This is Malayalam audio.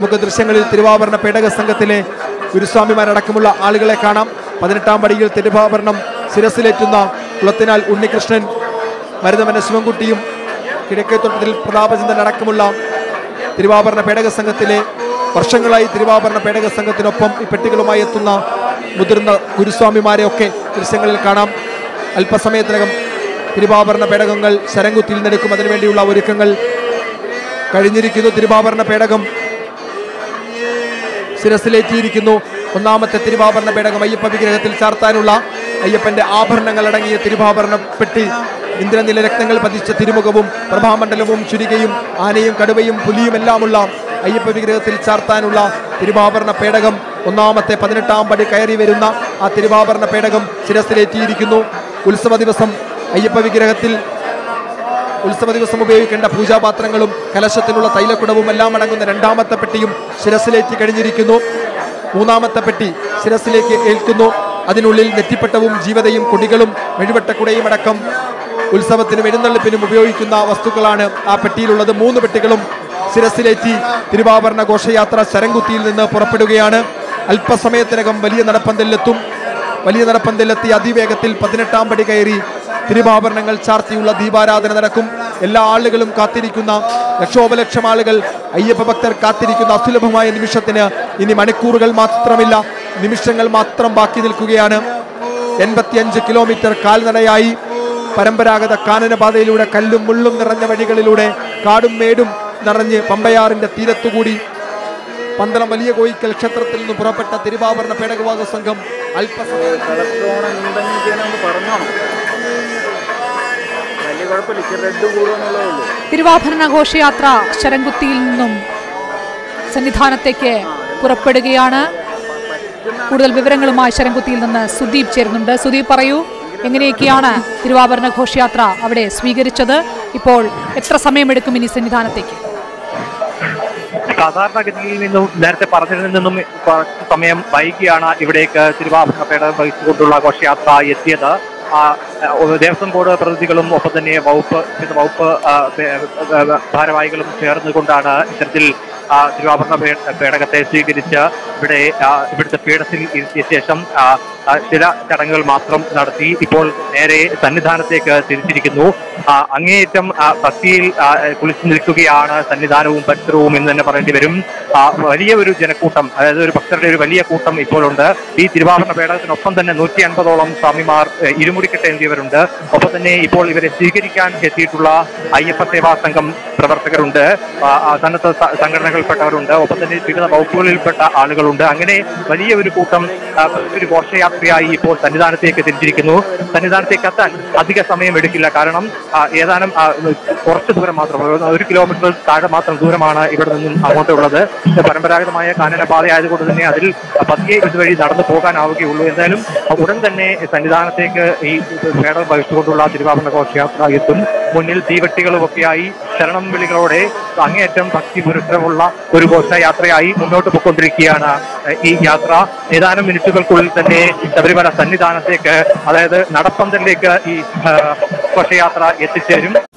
നമുക്ക് ദൃശ്യങ്ങളിൽ തിരുവാഭരണ പേടക സംഘത്തിലെ ഗുരുസ്വാമിമാരടക്കമുള്ള ആളുകളെ കാണാം. 18-ാം പടിയിൽ തിരുവാഭരണം ശിരസിലേറ്റുന്ന കുളത്തിനാൽ ഉണ്ണികൃഷ്ണൻ, മരുതമന ശിവൻകുട്ടിയും കിഴക്കേത്തോട്ടത്തിൽ പ്രതാപചന്ദ്രൻ അടക്കമുള്ള തിരുവാഭരണ പേടക സംഘത്തിലെ വർഷങ്ങളായി തിരുവാഭരണ പേടക സംഘത്തിനൊപ്പം ഈ പെട്ടികളുമായി എത്തുന്ന മുതിർന്ന ഗുരുസ്വാമിമാരെയൊക്കെ ദൃശ്യങ്ങളിൽ കാണാം. അല്പസമയത്തിനകം തിരുവാഭരണ പേടകങ്ങൾ ശരംകുത്തിയിൽ നിന്നെടുക്കും. അതിനുവേണ്ടിയുള്ള ഒരുക്കങ്ങൾ കഴിഞ്ഞിരിക്കുന്നു. തിരുവാഭരണ പേടകം ശിരസിലേറ്റിയിരിക്കുന്നു. ഒന്നാമത്തെ തിരുവാഭരണ പേടകം അയ്യപ്പ വിഗ്രഹത്തിൽ ചാർത്താനുള്ള അയ്യപ്പന്റെ ആഭരണങ്ങൾ അടങ്ങിയ തിരുവാഭരണ പെട്ടി, ഇന്ദ്രനില രത്നങ്ങൾ പതിച്ച തിരുമുഖവും പ്രഭാമണ്ഡലവും ചുരികയും ആനയും കടുവയും പുലിയും എല്ലാമുള്ള അയ്യപ്പ വിഗ്രഹത്തിൽ ചാർത്താനുള്ള തിരുവാഭരണ പേടകം ഒന്നാമത്തെ 18-ാം പടി കയറി വരുന്ന ആ തിരുവാഭരണ പേടകം ശിരസിലേറ്റിയിരിക്കുന്നു. ഉത്സവ ദിവസം അയ്യപ്പ വിഗ്രഹത്തിൽ ഉത്സവ ദിവസം ഉപയോഗിക്കേണ്ട പൂജാപാത്രങ്ങളും കലശത്തിനുള്ള തൈലക്കുടവും എല്ലാം അടങ്ങുന്ന 2ാമത്തെ പെട്ടിയും ശിരസിലേറ്റി കഴിഞ്ഞിരിക്കുന്നു. 3ാമത്തെ പെട്ടി ശിരസിലേക്ക് ഏൽക്കുന്നു. അതിനുള്ളിൽ നെറ്റിപ്പട്ടവും ജീവതയും കൊടികളും മെഴുവട്ടക്കുടയും അടക്കം ഉത്സവത്തിനും എഴുന്നള്ളിപ്പിനും ഉപയോഗിക്കുന്ന വസ്തുക്കളാണ് ആ പെട്ടിയിലുള്ളത്. 3 പെട്ടികളും ശിരസിലേറ്റി തിരുവാഭരണ ഘോഷയാത്ര ശരംകുത്തിയിൽ നിന്ന് പുറപ്പെടുകയാണ്. അല്പസമയത്തിനകം വലിയ നടപ്പന്തലിലെത്തും. വലിയ നടപ്പന്തലിലെത്തി അതിവേഗത്തിൽ 18-ാം പടി കയറി തിരുവാഭരണങ്ങൾ ചാർത്തിയുള്ള ദീപാരാധന നടക്കും. എല്ലാ ആളുകളും കാത്തിരിക്കുന്ന, ലക്ഷോപലക്ഷം ആളുകൾ, അയ്യപ്പ ഭക്തർ കാത്തിരിക്കുന്ന അസുലഭമായ നിമിഷത്തിന് ഇനി മണിക്കൂറുകൾ മാത്രമില്ല, നിമിഷങ്ങൾ മാത്രം ബാക്കി നിൽക്കുകയാണ്. 85 കിലോമീറ്റർ കാൽനടയായി പരമ്പരാഗത കാനനപാതയിലൂടെ കല്ലും മുള്ളും നിറഞ്ഞ വഴികളിലൂടെ കാടും മേടും നിറഞ്ഞ് പമ്പയാറിന്റെ തീരത്തുകൂടി പന്തളം വലിയ കോയിക്കൽ ക്ഷേത്രത്തിൽ നിന്ന് പുറപ്പെട്ട തിരുവാഭരണ പേടകവാഹ സംഘം അല്പസമയം തിരുവാഭരണ ഘോഷയാത്ര ശരംകുത്തിയിൽ നിന്നും സന്നിധാനത്തേക്ക് പുറപ്പെടുകയാണ്. കൂടുതൽ വിവരങ്ങളുമായി ശരംകുത്തിയിൽ നിന്ന് സുദീപ് ചേരുന്നുണ്ട്. സുദീപ്, പറയൂ, എങ്ങനെയൊക്കെയാണ് തിരുവാഭരണ ഘോഷയാത്ര അവിടെ സ്വീകരിച്ചത്? ഇപ്പോൾ എത്ര സമയമെടുക്കും ഇനി സന്നിധാനത്തേക്ക്? സാധാരണഗതിയിൽ നിന്നും നേരത്തെ പറഞ്ഞതിൽ നിന്നും സമയം വൈകിയാണ് ഇവിടേക്ക് തിരുവാഭരണ പേടകം വഹിച്ചുകൊണ്ടുള്ള ഘോഷയാത്ര എത്തിയത്. ദേവസ്വം ബോർഡ് പ്രതിനിധികളും ഒപ്പം തന്നെ വകുപ്പ് ഭാരവാഹികളും ചേർന്നുകൊണ്ടാണ് ഇത്തരത്തിൽ തിരുവാഭരണ പേടകത്തെ സ്വീകരിച്ച് ഇവിടുത്തെ പീഠത്തിൽ ഇരുത്തിയ ശേഷം ചില ചടങ്ങുകൾ മാത്രം നടത്തി ഇപ്പോൾ നേരെ സന്നിധാനത്തേക്ക് തിരിച്ചിരിക്കുന്നു. അങ്ങേയറ്റം ഭക്തിയിൽ കുളിച്ചു നിൽക്കുകയാണ് സന്നിധാനവും പരിസരവും എന്ന് തന്നെ പറയേണ്ടി വരും. വലിയ ഒരു ജനക്കൂട്ടം, അതായത് ഒരു ഭക്തരുടെ ഒരു വലിയ കൂട്ടം ഇപ്പോഴുണ്ട്. ഈ തിരുവാഭരണ പേടകത്തിനൊപ്പം തന്നെ 150ഓളം സ്വാമിമാർ ഇരുമുടിക്കെട്ടേന്തിയവരുണ്ട്. ഒപ്പം തന്നെ ഇപ്പോൾ ഇവരെ സ്വീകരിക്കാൻ എത്തിയിട്ടുള്ള അയ്യപ്പ സേവാ സംഘം പ്രവർത്തകരുണ്ട്, സന്നദ്ധ സംഘടനകളിൽപ്പെട്ടവരുണ്ട്, ഒപ്പം തന്നെ വിവിധ വകുപ്പുകളിൽപ്പെട്ട ആളുകളുണ്ട്. അങ്ങനെ വലിയ ഒരു കൂട്ടം ഒരു ഘോഷയാത്രയായി ഇപ്പോൾ സന്നിധാനത്തേക്ക് തിരിച്ചിരിക്കുന്നു. സന്നിധാനത്തേക്ക് എത്താൻ അധിക സമയം എടുക്കില്ല. കാരണം ഏതാനും കുറച്ച് ദൂരം മാത്രം, 1 കിലോമീറ്റർ താഴെ മാത്രം ദൂരമാണ് ഇവിടെ നിന്നും അങ്ങോട്ടുള്ളത്. പരമ്പരാഗതമായ കാനനപാത ആയതുകൊണ്ട് തന്നെ അതിൽ പതിയെ ഇതുവഴി നടന്നു പോകാനാവുകയുള്ളൂ. എന്തായാലും ഉടൻ തന്നെ സന്നിധാനത്തേക്ക് ഈ പേടകം വഹിച്ചുകൊണ്ടുള്ള തിരുവാഭരണ ഘോഷയാത്ര എത്തും. മുന്നിൽ തീവട്ടികളുമൊക്കെയായി ശരണം വിളികളോടെ അങ്ങേയറ്റം ഭക്തി പുരുഷമുള്ള ഒരു ഘോഷയാത്രയായി മുന്നോട്ട് പോയിക്കൊണ്ടിരിക്കുകയാണ് ഈ യാത്ര. ഏതാനും മിനിറ്റുകൾക്കുള്ളിൽ തന്നെ ശബരിമല സന്നിധാനത്തേക്ക്, അതായത് നടപ്പന്തലിലേക്ക് ഈ ഘോഷയാത്ര എത്തിച്ചേരും.